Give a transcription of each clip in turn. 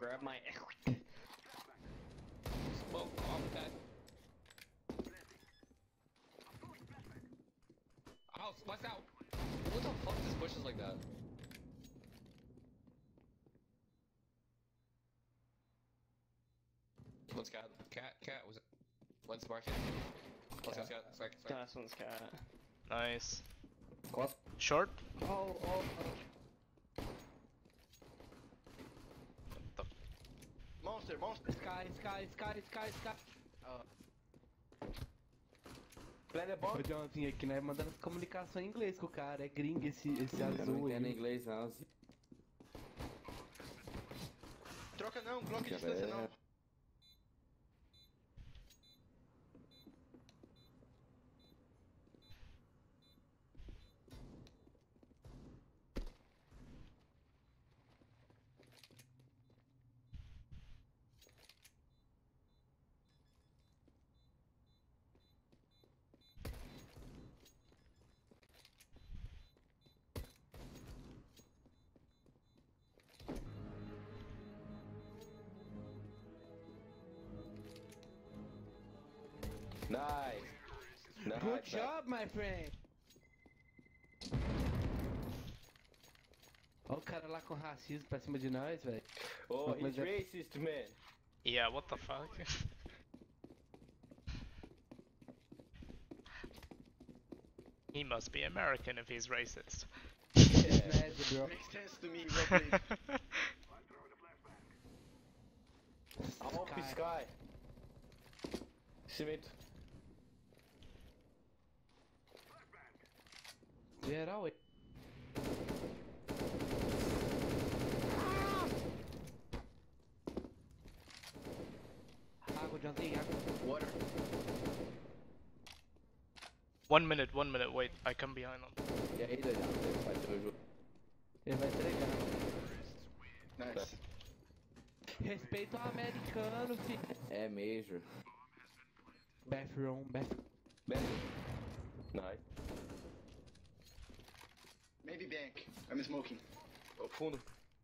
grab my smoke off that. Oh, splash out! What the fuck just pushes like that? One's cat. Cat was it? One's market. One's cat. Sorry. Last one's cat. Nice. What? Short. Oh. Monster. Sky. Plano é bom? Ô Johnzinho aqui, né? Mandando comunicação em inglês com o cara. É gringo esse Eu azul não entendo aí. inglês não. Troca não, bloco de distância não. Nice. Good job, my friend! Olha o cara lá com racismo pra cima de nós, velho. Oh, Mas he's é- racist, man. Yeah, what the fuck? He must be American if he's racist. Mad, bro. Makes sense to me, roughly. I'm up in sky. Cimento. Geral, hein? Água, Johnzinho, água. Water. 1 minute, wait, I come behind them. E aí, doidão? Vai ser o jogo. Ele vai entregar. Nice. Respeito ao americano, filho. É Major. Bathroom. Beto. Nice. Maybe bank. I'm smoking. Ô, fundo.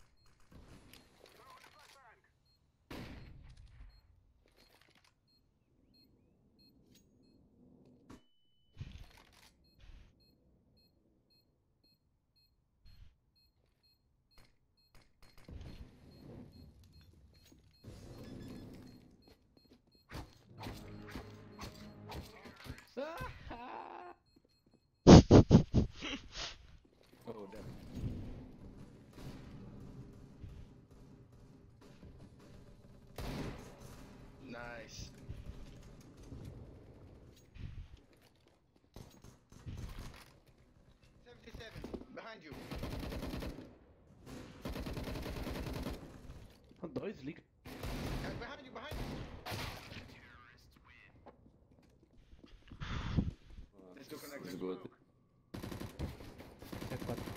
Oh, damn. Nice. Behind you. Dois liga. Behind you. Let's go connect. Esgoto. É quatro.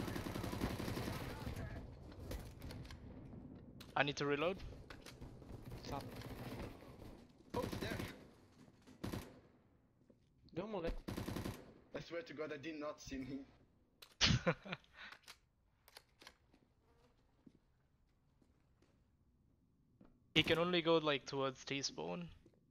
I need to reload. Sapo. Oh, he's there. Deu um moleque. I swear to God, I did not see him. He can only go like towards T-spawn.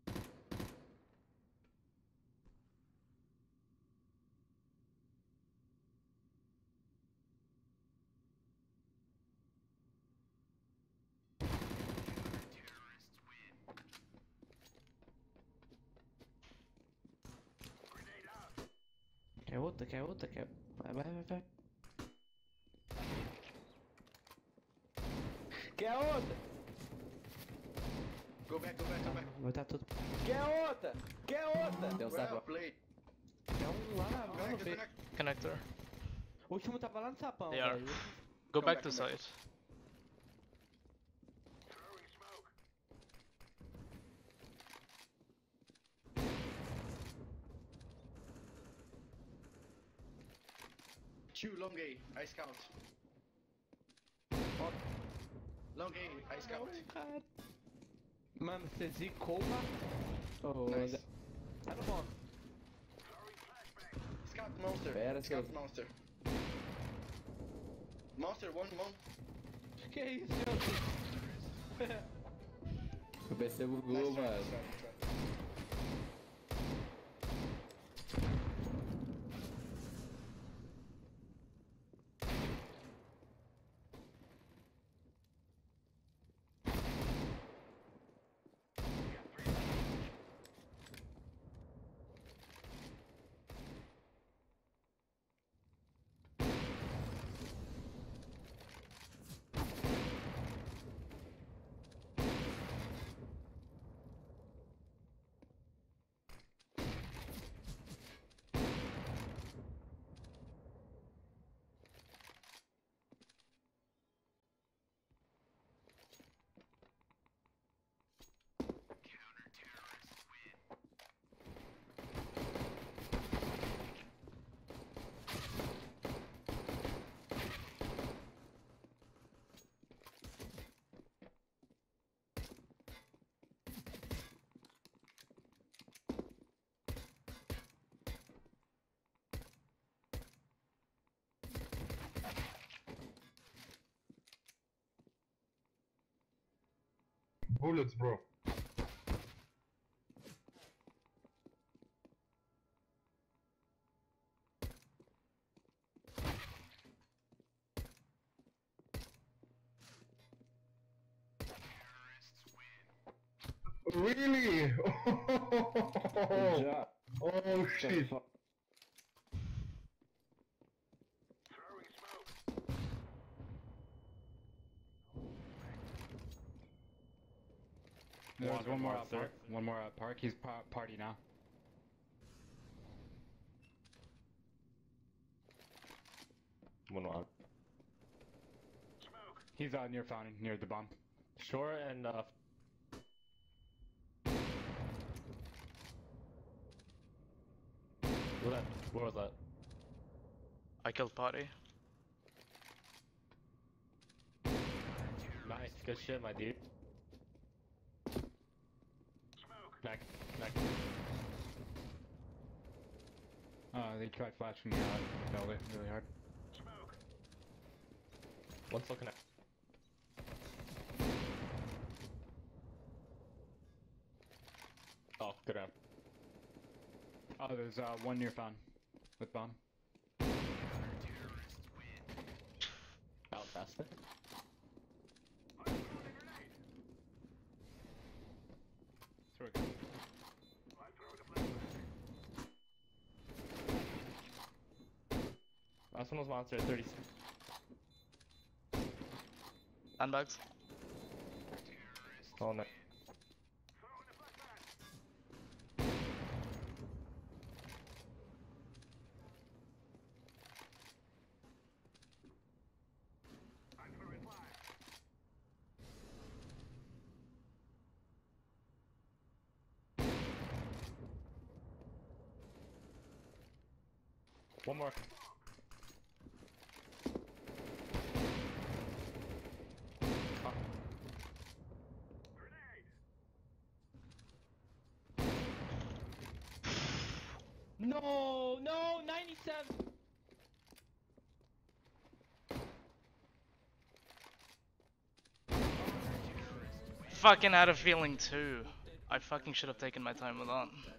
Quer outra? Vai. Quer outra? Go back. Vai dar tudo. Quer outra? Tem um Well sapão. played. É um lá na no Connect, B. connect. Connector. O último tava lá no sapão, They are. velho. Go Come back back, to come back. site. Two long A, I scout. Long A, I scout. Cara. Mano, você zicou uma... Oh, Nice. Tá no bom. Scout monster. Pera, Scout seu- monster. Monster, one. Que isso, Johnzinho? Eu percebo o gol, mano. Bullets, bro. Really? Good job. Oh shit. There's one more out park. One more out park. He's party now. One more. He's near fountain, near the bomb. Shore and Where was that? I killed party. Nice, good shit, my dude. Knack. They tried flashing me out. They failed it really hard. One's looking at. Oh, good round. Oh, there's one near fountain with bomb. Fantastic. Throw it. Last one was monster at 36. Sandbags. Oh no. One more. No, 97. Fucking had a feeling too. I fucking should have taken my time with that.